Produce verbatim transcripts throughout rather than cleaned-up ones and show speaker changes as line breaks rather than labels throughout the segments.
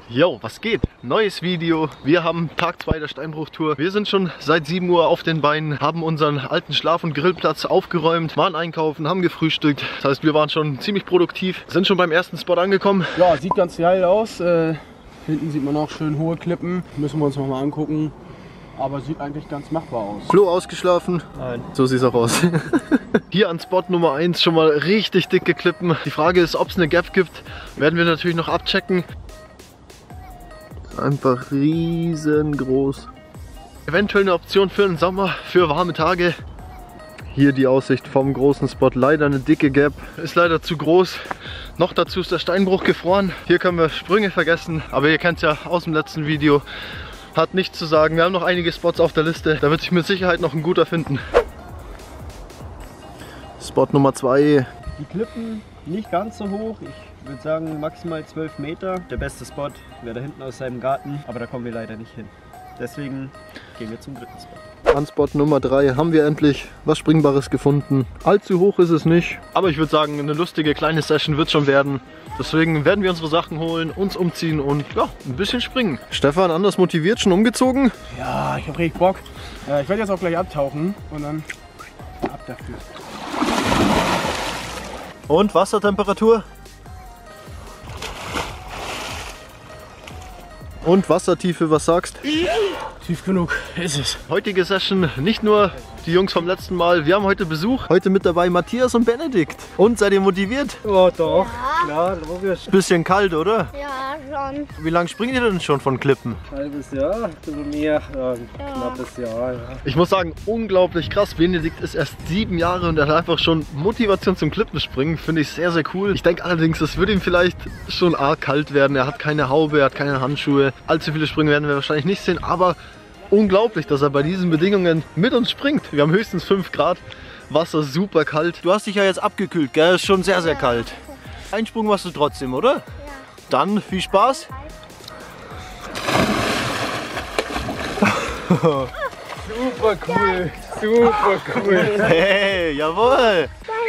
Yo, was geht? Neues Video. Wir haben Tag zwei der Steinbruchtour. Wir sind schon seit sieben Uhr auf den Beinen, haben unseren alten Schlaf- und Grillplatz aufgeräumt, waren einkaufen, haben gefrühstückt. Das heißt, wir waren schon ziemlich produktiv, sind schon beim ersten Spot angekommen.
Ja, sieht ganz geil aus. Äh, hinten sieht man auch schön hohe Klippen. Müssen wir uns noch mal angucken. Aber sieht eigentlich ganz machbar aus.
Klo ausgeschlafen?
Nein.
So sieht es auch aus. Hier an Spot Nummer eins schon mal richtig dicke Klippen. Die Frage ist, ob es eine Gap gibt. Werden wir natürlich noch abchecken. Einfach riesengroß. Eventuell eine Option für den Sommer, für warme Tage. Hier die Aussicht vom großen Spot. Leider eine dicke Gap. Ist leider zu groß. Noch dazu ist der Steinbruch gefroren. Hier können wir Sprünge vergessen. Aber ihr kennt es ja aus dem letzten Video. Hat nichts zu sagen. Wir haben noch einige Spots auf der Liste. Da wird sich mit Sicherheit noch ein guter finden. Spot Nummer zwei.
Die Klippen nicht ganz so hoch. Ich würde sagen maximal zwölf Meter. Der beste Spot wäre da hinten aus seinem Garten. Aber da kommen wir leider nicht hin. Deswegen gehen wir zum dritten Spot.
An Spot Nummer drei haben wir endlich was Springbares gefunden. Allzu hoch ist es nicht. Aber ich würde sagen, eine lustige kleine Session wird schon werden. Deswegen werden wir unsere Sachen holen, uns umziehen und ja, ein bisschen springen. Stefan, anders motiviert, schon umgezogen?
Ja, ich habe richtig Bock. Äh, ich werde jetzt auch gleich abtauchen und dann ab dafür.
Und Wassertemperatur? Und Wassertiefe, was sagst?
Tief genug ist es.
Heutige Session, nicht nur die Jungs vom letzten Mal, wir haben heute Besuch. Heute mit dabei Matthias und Benedikt. Und seid ihr motiviert?
Oh doch,
Ja.
klar, logisch.
Bisschen kalt, oder?
Ja, schon.
Wie lange springt ihr denn schon von Klippen?
Halbes Jahr, ein bisschen mehr, ja, ein
Ja.
knappes Jahr. Ja.
Ich muss sagen, unglaublich krass. Benedikt ist erst sieben Jahre und er hat einfach schon Motivation zum Klippenspringen. Finde ich sehr, sehr cool. Ich denke allerdings, es wird ihm vielleicht schon arg kalt werden. Er hat keine Haube, er hat keine Handschuhe. Allzu viele Sprünge werden wir wahrscheinlich nicht sehen, aber unglaublich, dass er bei diesen Bedingungen mit uns springt. Wir haben höchstens fünf Grad, Wasser super kalt. Du hast dich ja jetzt abgekühlt, gell? Ist schon sehr, sehr kalt. Einsprung machst du trotzdem, oder? Ja. Dann viel Spaß.
Super cool, super cool.
Hey, jawohl.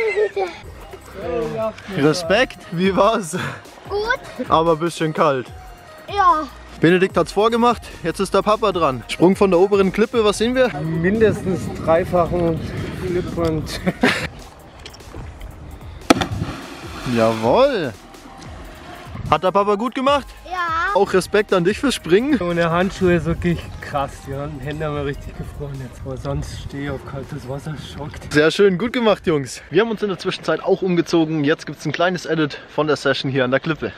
Respekt, wie war's?
Gut?
Aber ein bisschen kalt.
Ja.
Benedikt hat's vorgemacht, jetzt ist der Papa dran. Sprung von der oberen Klippe, was sehen wir?
Mindestens dreifachen Clip und
Jawohl. Hat der Papa gut gemacht?
Ja.
Auch Respekt an dich fürs Springen.
ohne Handschuhe ist wirklich krass. Die Hände haben wir richtig gefroren jetzt, aber sonst stehe ich auf kaltes Wasser, schockt.
Sehr schön, gut gemacht, Jungs. Wir haben uns in der Zwischenzeit auch umgezogen. Jetzt gibt's ein kleines Edit von der Session hier an der Klippe.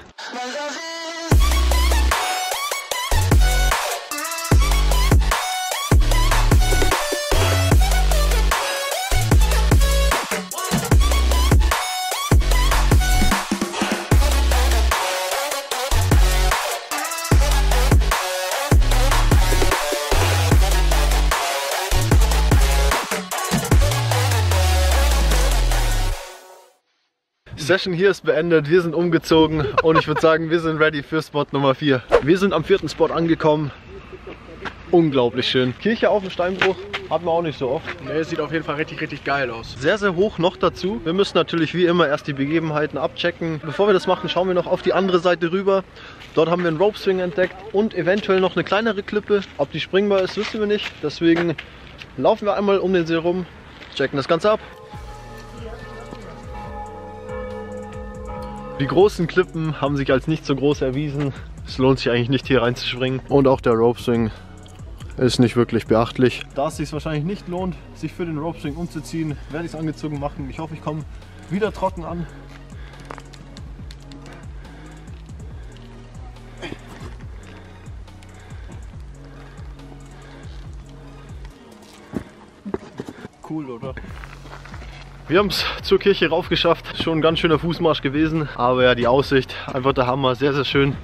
Session hier ist beendet, wir sind umgezogen und ich würde sagen, wir sind ready für Spot Nummer vier. Wir sind am vierten Spot angekommen. Unglaublich schön. Kirche auf dem Steinbruch hatten wir auch nicht so oft.
Ne, sieht auf jeden Fall richtig, richtig geil aus.
Sehr, sehr hoch noch dazu. Wir müssen natürlich wie immer erst die Begebenheiten abchecken. Bevor wir das machen, schauen wir noch auf die andere Seite rüber. Dort haben wir einen Rope Swing entdeckt und eventuell noch eine kleinere Klippe. Ob die springbar ist, wissen wir nicht. Deswegen laufen wir einmal um den See rum, checken das Ganze ab. Die großen Klippen haben sich als nicht so groß erwiesen. Es lohnt sich eigentlich nicht hier reinzuspringen. Und auch der Rope Swing ist nicht wirklich beachtlich. Da es sich wahrscheinlich nicht lohnt, sich für den Rope Swing umzuziehen, werde ich es angezogen machen. Ich hoffe, ich komme wieder trocken an. Cool, oder? Wir haben es zur Kirche rauf geschafft. Schon ein ganz schöner Fußmarsch gewesen. Aber ja, die Aussicht, einfach der Hammer. Sehr, sehr schön.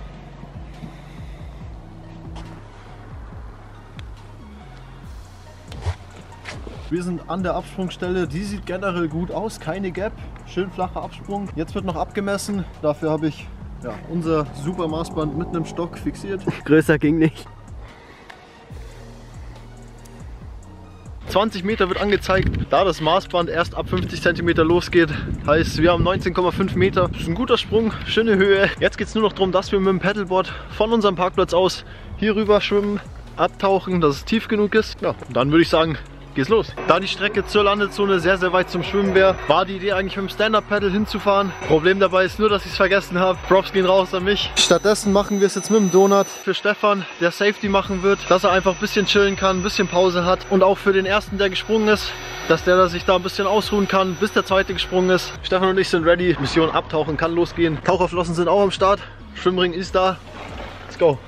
Wir sind an der Absprungstelle. Die sieht generell gut aus. Keine Gap. Schön flacher Absprung. Jetzt wird noch abgemessen. Dafür habe ich ja, unser super Maßband mit einem Stock fixiert.
Größer ging nicht.
zwanzig Meter wird angezeigt, da das Maßband erst ab fünfzig Zentimeter losgeht. Heißt, wir haben neunzehn Komma fünf Meter. Das ist ein guter Sprung, schöne Höhe. Jetzt geht es nur noch darum, dass wir mit dem Paddleboard von unserem Parkplatz aus hier rüber schwimmen, abtauchen, dass es tief genug ist. Ja, und dann würde ich sagen, geht's los. Da die Strecke zur Landezone sehr, sehr weit zum Schwimmen wäre, war die Idee eigentlich mit dem Stand-Up-Paddle hinzufahren. Problem dabei ist nur, dass ich es vergessen habe. Props gehen raus an mich. Stattdessen machen wir es jetzt mit dem Donut für Stefan, der Safety machen wird, dass er einfach ein bisschen chillen kann, ein bisschen Pause hat. Und auch für den ersten, der gesprungen ist, dass der sich da ein bisschen ausruhen kann, bis der zweite gesprungen ist. Stefan und ich sind ready. Mission abtauchen kann losgehen. Taucherflossen sind auch am Start. Schwimmring ist da. Let's go.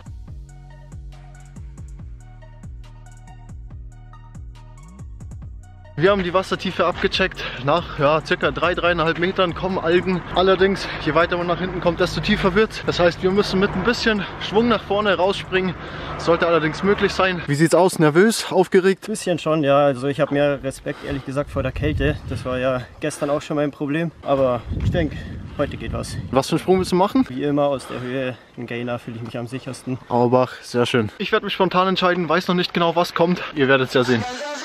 Wir haben die Wassertiefe abgecheckt. Nach ja, circa drei, dreieinhalb Metern kommen Algen. Allerdings, je weiter man nach hinten kommt, desto tiefer wird es. Das heißt, wir müssen mit ein bisschen Schwung nach vorne rausspringen. Sollte allerdings möglich sein. Wie sieht's aus? Nervös? Aufgeregt?
Ein bisschen schon, ja. Also ich habe mehr Respekt, ehrlich gesagt, vor der Kälte. Das war ja gestern auch schon mein Problem. Aber ich denke, heute geht was.
Was für einen Sprung willst du machen?
Wie immer aus der Höhe. Ein Gainer fühle ich mich am sichersten.
Auerbach, sehr schön. Ich werde mich spontan entscheiden. Weiß noch nicht genau, was kommt. Ihr werdet es ja sehen.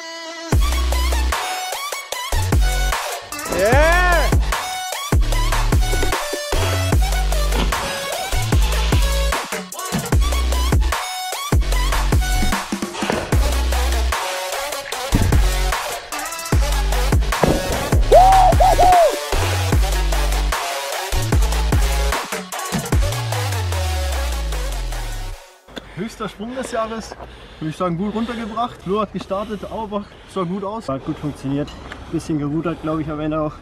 Yeah!
Höchster Sprung des Jahres, würde ich sagen, gut runtergebracht. Flo hat gestartet, Auerbach sah gut aus.
Hat gut funktioniert. Bisschen gerudert, glaube ich, am Ende auch.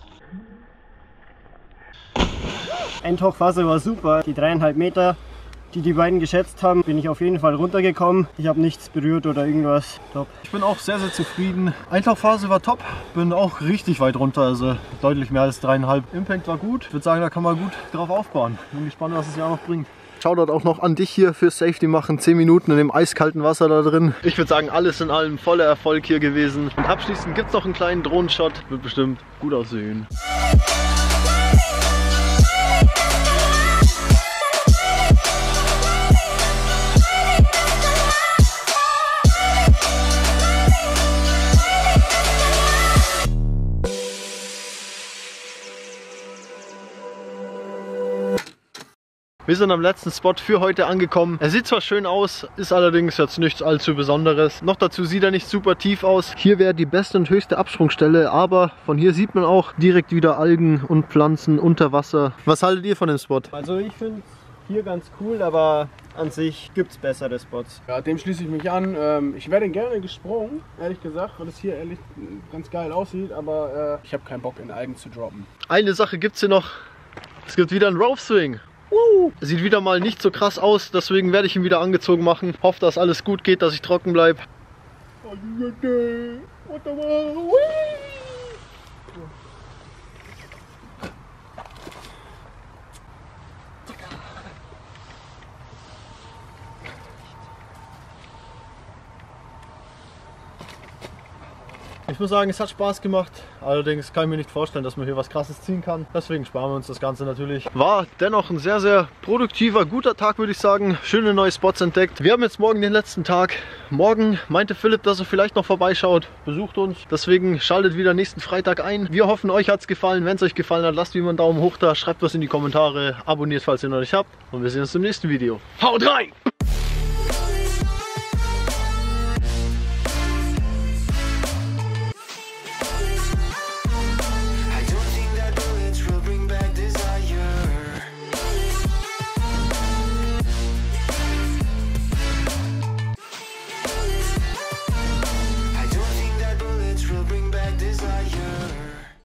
Eintauchphase war super. Die dreieinhalb Meter, die die beiden geschätzt haben, bin ich auf jeden Fall runtergekommen. Ich habe nichts berührt oder irgendwas. Top.
Ich bin auch sehr, sehr zufrieden. Eintauchphase war top. Bin auch richtig weit runter, also deutlich mehr als dreieinhalb. Impact war gut. Ich würde sagen, da kann man gut drauf aufbauen. Bin gespannt, was das Jahr noch bringt. Shoutout auch noch an dich hier für Safety machen. zehn Minuten in dem eiskalten Wasser da drin. Ich würde sagen, alles in allem voller Erfolg hier gewesen. Und abschließend gibt es noch einen kleinen Drohnenshot. Wird bestimmt gut aussehen. Wir sind am letzten Spot für heute angekommen. Er sieht zwar schön aus, ist allerdings jetzt nichts allzu Besonderes. Noch dazu sieht er nicht super tief aus. Hier wäre die beste und höchste Absprungstelle, aber von hier sieht man auch direkt wieder Algen und Pflanzen unter Wasser. Was haltet ihr von dem Spot?
Also ich finde hier ganz cool, aber an sich gibt es bessere Spots.
Ja, dem schließe ich mich an. Ich wäre gerne gesprungen, ehrlich gesagt, weil es hier ehrlich ganz geil aussieht, aber äh, ich habe keinen Bock in Algen zu droppen.
Eine Sache gibt es hier noch. Es gibt wieder einen Rope Swing. Uh, sieht wieder mal nicht so krass aus, deswegen werde ich ihn wieder angezogen machen. Hoffe, dass alles gut geht, dass ich trocken bleibe. Ich muss sagen, es hat Spaß gemacht. Allerdings kann ich mir nicht vorstellen, dass man hier was Krasses ziehen kann. Deswegen sparen wir uns das Ganze natürlich. War dennoch ein sehr, sehr produktiver, guter Tag, würde ich sagen. Schöne neue Spots entdeckt. Wir haben jetzt morgen den letzten Tag. Morgen meinte Philipp, dass er vielleicht noch vorbeischaut. Besucht uns. Deswegen schaltet wieder nächsten Freitag ein. Wir hoffen, euch hat es gefallen. Wenn es euch gefallen hat, lasst wie immer einen Daumen hoch da. Schreibt was in die Kommentare. Abonniert, falls ihr noch nicht habt. Und wir sehen uns im nächsten Video. Haut rein!